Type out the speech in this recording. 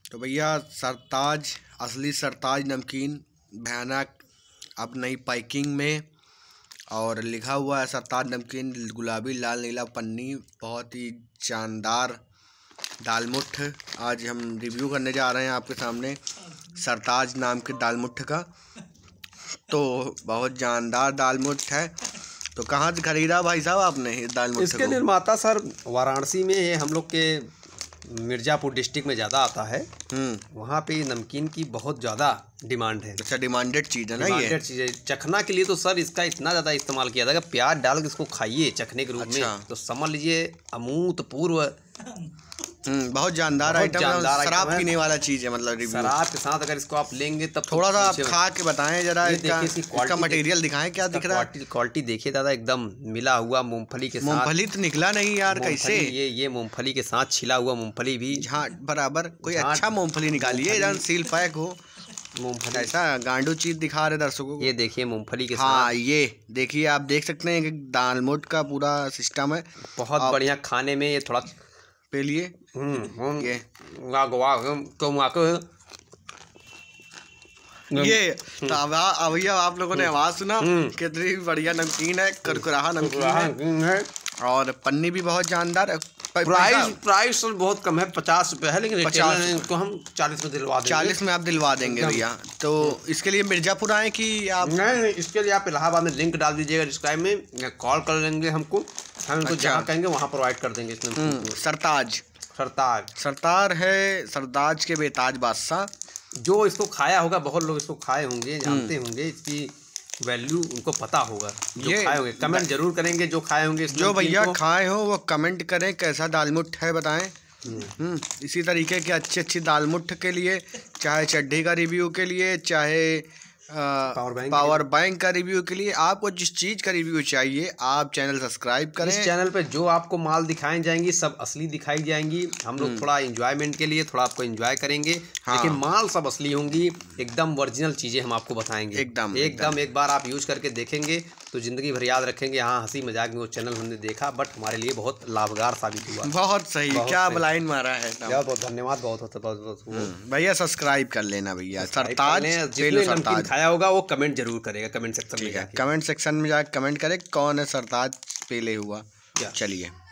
तो भैया सरताज, असली सरताज नमकीन भयानक अब नई पैकिंग में, और लिखा हुआ है सरताज नमकीन, गुलाबी लाल नीला पन्नी, बहुत ही शानदार दालमुठ। आज हम रिव्यू करने जा रहे हैं आपके सामने सरताज नाम के दालमुठ का। तो बहुत जानदार दालमुठ है। तो कहाँ से खरीदा भाई साहब आपने इस दालमुठ? इसके निर्माता सर वाराणसी में, ये हम लोग के मिर्ज़ापुर डिस्ट्रिक्ट में ज़्यादा आता है। वहाँ पे नमकीन की बहुत ज़्यादा डिमांड है। अच्छा, डिमांडेड चीज़ है ना, ये डिमांडेड चीज़ है। चखना के लिए तो सर इसका इतना ज़्यादा इस्तेमाल किया था कि प्याज डाल के इसको खाइए चखने के रूप में, तो समझ लीजिए अभूतपूर्व बहुत जानदार आइटम है। शराब पीने वाला चीज़ है, मतलब शराब के साथ अगर इसको आप लेंगे तब थोड़ा सा आप खा के बताएं जरा, इसका मटेरियल दिखाएं क्या दिख रहा है। क्वालिटी देखिए दादा, एकदम मिला हुआ मूंगफली के साथ। मूंगफली तो निकला नहीं यार, कैसे? ये मूंगफली के साथ छिला हुआ मूंगफली भी बराबर। कोई अच्छा मूंगफली निकालिए, एकदम सील पैक हो। मूंगफली ऐसा गांडू चीज दिखा रहे दर्शकों को। ये देखिए मूंगफली के साथ। हाँ, ये देखिए, आप देख सकते हैं कि दालमोट का पूरा सिस्टम है, बहुत बढ़िया खाने में। ये थोड़ा पे लिए ये भैया आप लोगों ने आवाज सुना, कितनी बढ़िया नमकीन है, कुरकुराहा नमकीन है, और पन्नी भी बहुत जानदार है। प्राइस बहुत कम है, 50 रुपये है, लेकिन 50 को हम 40 में दिलवा देंगे। 40 में आप दिलवा देंगे भैया। तो इसके लिए मिर्ज़ापुर आए कि आप? नहीं, इसके लिए आप इलाहाबाद में लिंक डाल दीजिएगा डिस्क्राइब में, कॉल कर लेंगे हमको, हम इनको जहाँ कहेंगे वहाँ प्रोवाइड कर देंगे। सरताज है, सरताज के बेताज बादशाह। जो इसको खाया होगा, बहुत लोग इसको खाए होंगे, जानते होंगे, इसकी वैल्यू उनको पता होगा। जो खाए होंगे कमेंट जरूर करेंगे, जो खाए होंगे। जो भैया खाए हो वो कमेंट करें कैसा दालमुठ है, बताएं। इसी तरीके के अच्छी दालमुठ के लिए, चाहे चड्ढी का रिव्यू के लिए, चाहे पावर बैंक का रिव्यू के लिए, आपको जिस चीज़ का रिव्यू चाहिए आप चैनल सब्सक्राइब करें। इस चैनल पे जो आपको माल दिखाई जाएंगी सब असली दिखाई जाएंगी। हम लोग थोड़ा एंजॉयमेंट के लिए थोड़ा आपको एंजॉय करेंगे, लेकिन माल सब असली होंगी, एकदम ओरिजिनल चीज़ें हम आपको बताएंगे। एकदम एक बार आप यूज करके देखेंगे तो जिंदगी भर याद रखेंगे, हाँ हंसी मजाक में वो चैनल हमने देखा, बट हमारे लिए बहुत लाभगार साबित हुआ। बहुत सही, क्या लाइन मारा है। बहुत धन्यवाद, बहुत भैया सब्सक्राइब कर लेना भैया। सरताज खाया होगा वो कमेंट जरूर करेगा, कमेंट सेक्शन में जाके। कमेंट सेक्शन में जाकर कमेंट करें कौन है सरताज पेले हुआ। चलिए।